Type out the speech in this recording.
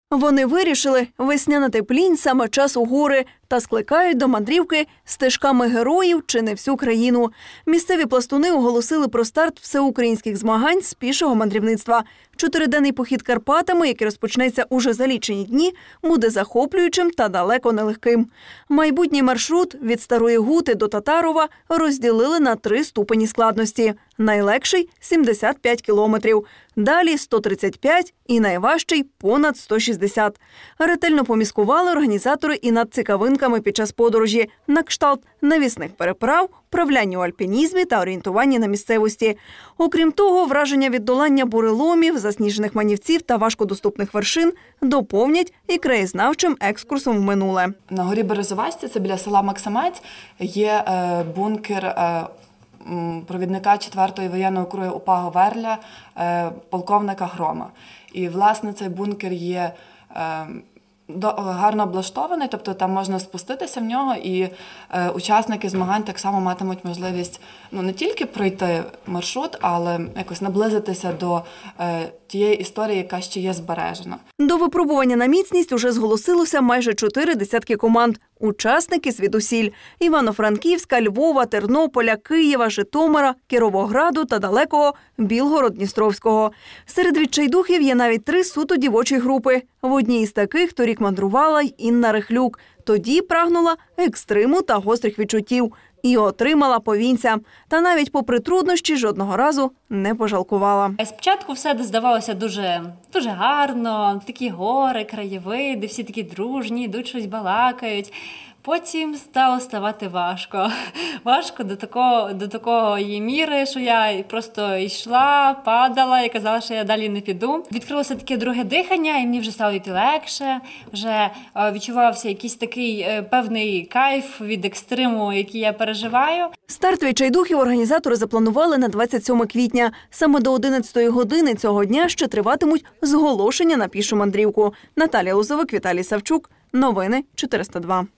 Вони вирішили, весняна теплінь – саме час у гори та скликають до мандрівки стежками героїв чи не всю країну. Місцеві пластуни оголосили про старт всеукраїнських змагань з пішого мандрівництва. 4-денний похід Карпатами, який розпочнеться уже за лічені дні, буде захоплюючим та далеко нелегким. Майбутній маршрут від Старої Гути до Татарова розділили на 3 ступені складності. Найлегший – 75 кілометрів, далі – 135 і найважчий – понад 160. Ретельно поміскували організатори і над цікавинками під час подорожі на кшталт навісних переправ, вправляння у альпінізмі та орієнтуванні на місцевості. Окрім того, враження від долання буреломів, засніжених манівців та важкодоступних вершин доповнять і краєзнавчим екскурсом в минуле. На горі Березовасті, це біля села Максимець, є бункер провідника 4-ї воєнного округу УПА Говерля, полковника Грома. І, власне, цей бункер є гарно облаштований, тобто там можна спуститися в нього, і учасники змагань так само матимуть можливість не тільки пройти маршрут, але якось наблизитися до тієї історії, яка ще є збережена. До випробування на міцність уже зголосилося майже 4 десятки команд. Учасники звідусіль – Івано-Франківська, Львова, Тернополя, Києва, Житомира, Кіровограду та далекого Білгород-Дністровського. Серед відчайдухів є навіть 3 суто дівочі групи. В одній із таких торік мандрувала й Інна Рихлюк. Тоді прагнула екстриму та гострих відчуттів. І отримала повінця. Та навіть попри труднощі жодного разу не пожалкувала. Спочатку все здавалося дуже гарно, такі гори, краєвиди, всі такі дружні, йдуть щось балакають. Потім стало ставати важко. Важко до такої міри, що я просто йшла, падала і казала, що я далі не піду. Відкрилося таке друге дихання, і мені вже стало йти легше. Вже відчувався якийсь такий певний кайф від екстриму, який я переживаю. Старт відчайдухів організатори запланували на 27 квітня. Саме до 11-ї години цього дня ще триватимуть зголошення на пішу мандрівку. Наталія Лозовик, Віталій Савчук. Новини 402.